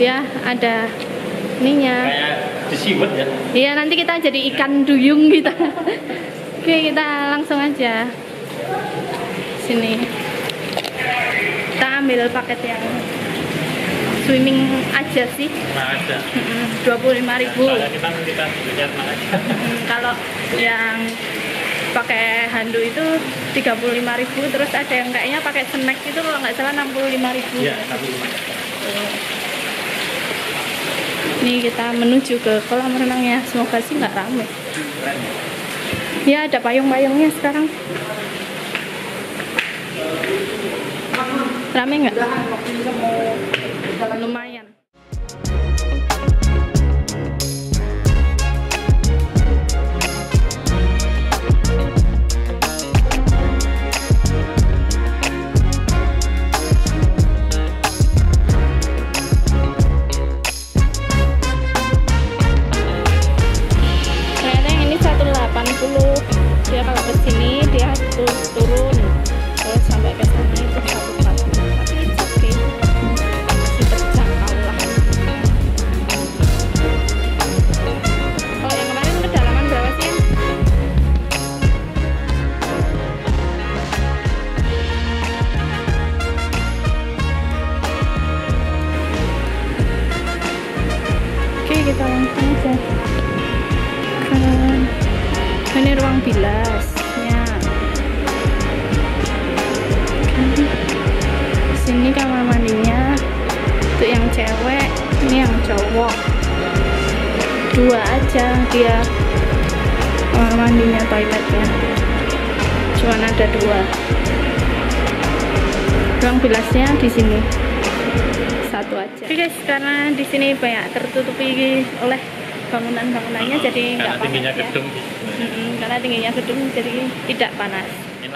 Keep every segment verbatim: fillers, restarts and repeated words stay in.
Ya, ada ininya. Kayak di seafood ya? Iya, nanti kita jadi ikan duyung kita. Oke, kita langsung aja sini. Kita ambil paket yang swimming aja sih. Nah, aja. dua puluh lima ribu. Kalau kita kita lihat aja. Kalau yang pakai handuk itu tiga puluh lima ribu, terus ada yang kayaknya pakai snack itu kalau nggak salah enam puluh lima ribu. Iya, enam puluh lima. Ini kita menuju ke kolam renangnya, semoga sih nggak ramai. Ya, ada payung-payungnya sekarang. Rame nggak? Lumayan. Dia kalau ke sini dia turun terus sampai ke sana itu satu kali, tapi itu oke, masih terjangkau lah. Kalau yang kemarin kedalaman berapa sih? Oke, kita langsung aja ke ini ruang bilasnya. Sini kamar mandinya untuk yang cewek, ini yang cowok. Dua aja dia kamar mandinya, toiletnya cuman ada dua. Ruang bilasnya di sini satu aja. Oke guys, karena di sini banyak tertutupi oleh bangunan-bangunannya, jadi nggak panas ya. Gedung. Mm-mm, karena tingginya gedung jadi tidak panas. Enak.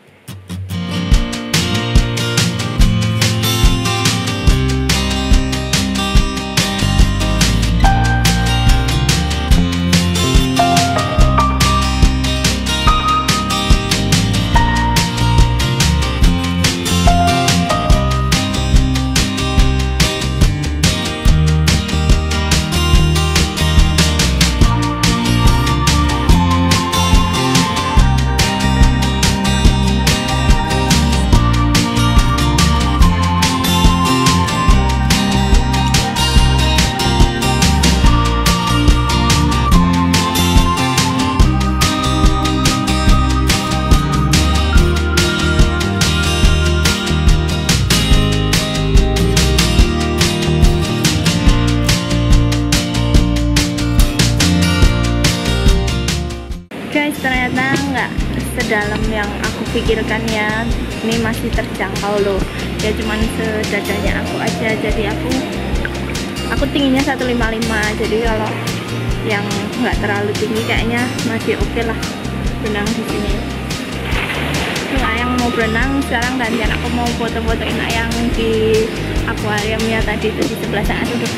Guys, ternyata nggak sedalam yang aku pikirkan ya. Ini masih terjangkau loh. Ya cuman sedadanya aku aja. Jadi aku aku tingginya seratus lima puluh lima. Jadi kalau yang nggak terlalu tinggi kayaknya masih oke okay lah berenang di sini. Nah, yang mau berenang sekarang gantian aku mau foto-fotoin yang di akuariumnya tadi itu di sebelah sana duduk.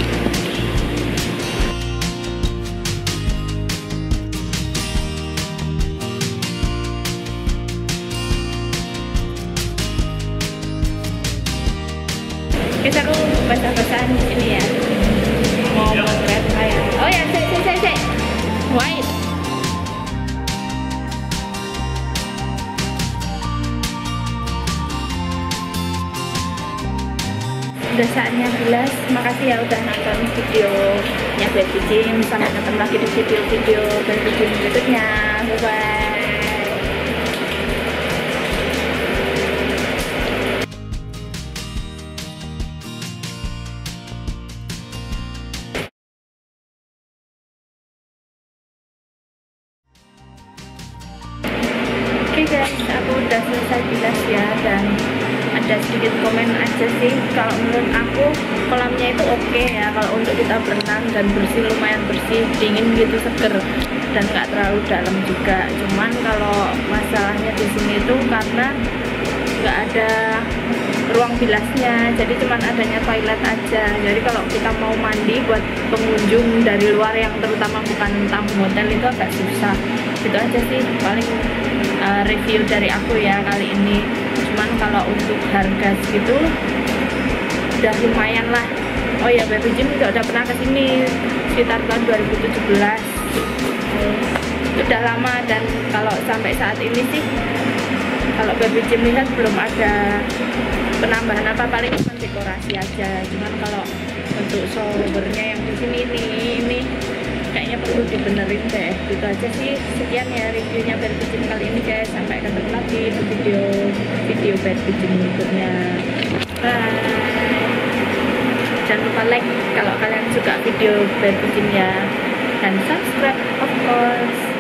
Guys, aku basah-basahan di sini ya. Mau potret kayak. Oh ya, cek cek cek cek. White. Udah saatnya bilas. Makasih ya udah nonton videonya Baby Jim. Sampai ketemu lagi di video-video Baby Jim berikutnya. Bye bye. Oke guys, aku udah selesai bilas ya, dan ada sedikit komen aja sih. Kalau menurut aku kolamnya itu oke okay ya, kalau untuk kita berenang dan bersih, lumayan bersih, dingin gitu, seger, dan nggak terlalu dalam juga. Cuman kalau masalahnya di sini itu karena nggak ada ruang bilasnya, jadi cuman adanya toilet aja. Jadi kalau kita mau mandi buat pengunjung dari luar yang terutama bukan tamu hotel itu agak susah. Gitu aja sih paling uh, review dari aku ya kali ini. Cuman kalau untuk harga segitu udah lumayan lah Oh ya, Baby Gym juga udah pernah kesini sekitar tahun dua ribu tujuh belas. Udah lama, dan kalau sampai saat ini sih kalau Baby Gym lihat belum ada penambahan apa, paling cuma dekorasi aja. Cuman kalau untuk showernya yang di sini ini ini kayaknya perlu dibenerin deh. Gitu aja sih. Sekian ya reviewnya Baby Gym kali ini guys. Sampai ketemu lagi di video video Baby Gym berikutnya. Bye. Jangan lupa like kalau kalian suka video Baby Gym ya, dan subscribe of course.